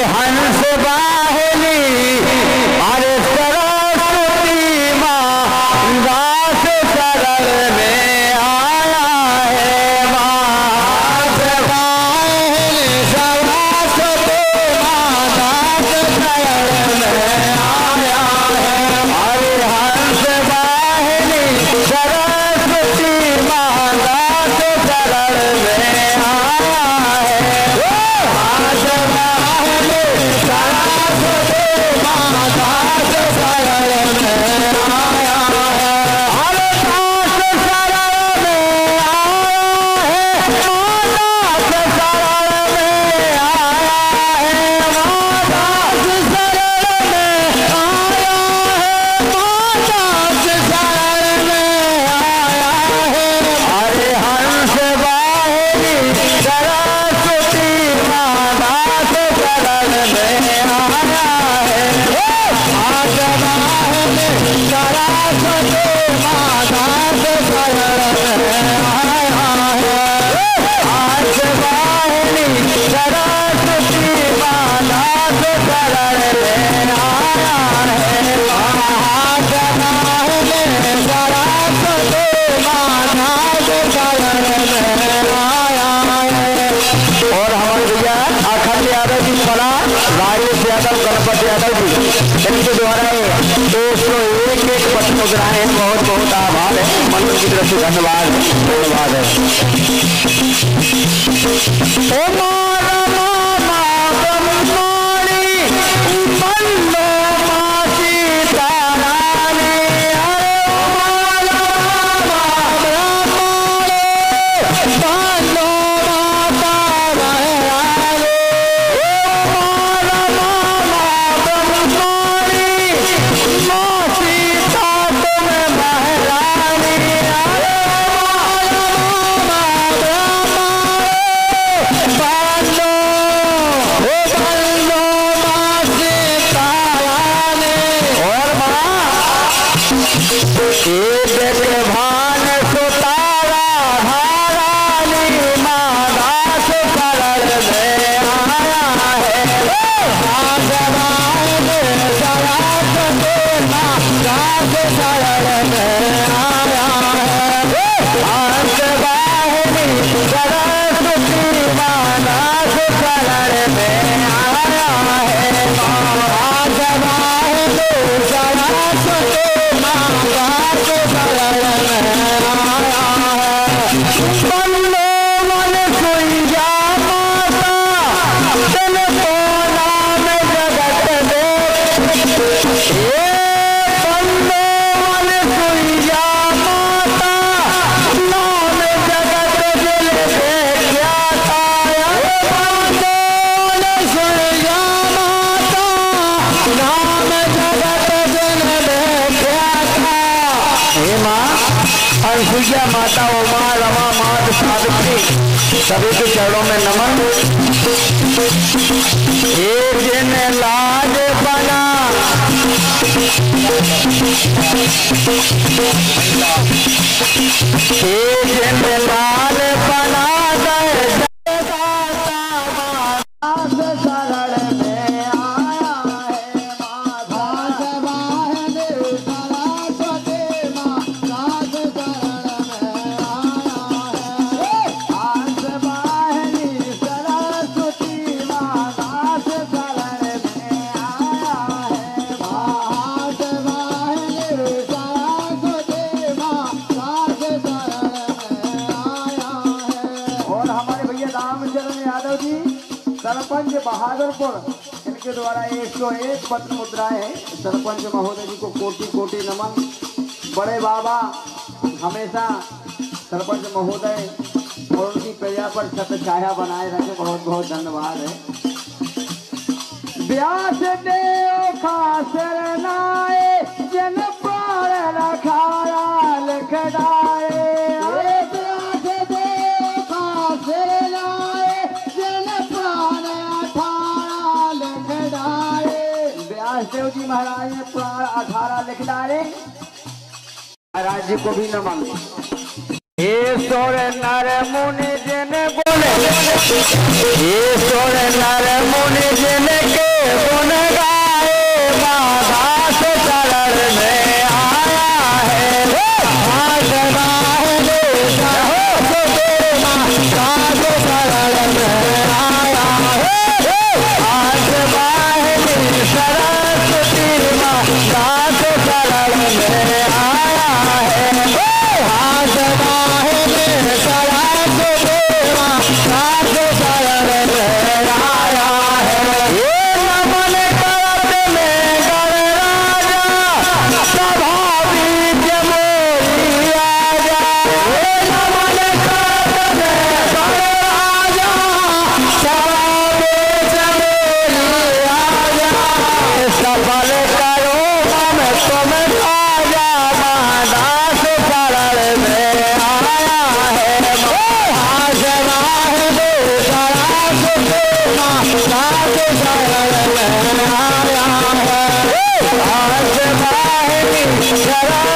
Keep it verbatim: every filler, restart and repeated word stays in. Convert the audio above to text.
हंस वाहिनी अरे सरस्वती माँ दास शरण में आया है हंस वाहिनी सरस्वती माँ दास शरण में आया है अरे हंस वाहिनी सरस्वती माँ दास शरण में आया है हंस वाहिनी सरस्वती माँ दास शरण में आया है अरे दास शरण में आया है माँ दास शरण में आया है माँ दास शरण में आया है माँ दास शरण में आया है अरे हंस वाहिनी सरस्वती माँ दास शरण में आया है हंस वाहिनी सरस्वती माँ दास शरण में आया है हंस वाहिनी सरस्वती माँ दास शरण में आया है हंस वाहिनी सरस्वती माँ दास शरण में आया है। और हमारे भैया अखंड यादव जी पड़ा राजेश यादव गणपति यादव जी इनके द्वारा दो सौ एक एक पत्र मुद्राएं हैं। बहुत बहुत आभार है मंत्र की तरफ से धन्यवाद धन्यवाद है। ओ मारा मामा ब्रह्मणी बंदो माँ सीतारानी अरे ओ मारा मामा ब्रह्मणी बंदो माता महारानी ओ मारा मामा ब्रह्मणी माँ सीता तुम महारानी अरे मामा ब्रह्मणी बंदो ओ बंदो माँ सीतारानी और माँ एक भान सुतारा धारानी माँ दास शरण में आया है हंस वाहिनी सरस्वती माँ दास शरण में आया है हंस वाहिनी सरस्वती माँ दास शरण में आया है हंस वाहिनी सरस्वती माँ दास शरण में आया है बंदो मन सुइया माता दिल को नाम जगत दे हे बंदो मन सुइया माता नाम जगत दिल देखा था बंदो मन सुइया माता नाम जगत दिल देखा था। हे माँ अनुसुईया माता उमा रमा मात सावित्री सभी के चरणों में नमन। एक दिन लाज बना एक दिन लाल बना गए शरण में आया है माँ दास वाहिनी सरस्वती माँ दास शरण में आया है हंस वाहिनी सरस्वती माँ दास शरण में आया है हंस वाहिनी सरस्वती माँ दास शरण में आया है। और हमारे भैया रामचरण यादव जी सरपंच बहादुरपुर इनके द्वारा एक सौ एक पत्र मुद्राएं हैं। सरपंच महोदय जी को कोटि कोटि नमन। बड़े बाबा हमेशा सरपंच महोदय और उनकी प्रजा पर छत्र छाया बनाए रखे बहुत बहुत धन्यवाद है। व्यास देव खासर नाए जन पार रखाया लिखदाए व्यास देव खासर नाए जन प्राण अठारह लिखदाए व्यास देव जी महाराज ने प्राण अठारह लिखदाए। महाराज जी को भी नमन। ईश्वर नर मुनि जिन बोले ईश्वर नर मुनि जिन के सारा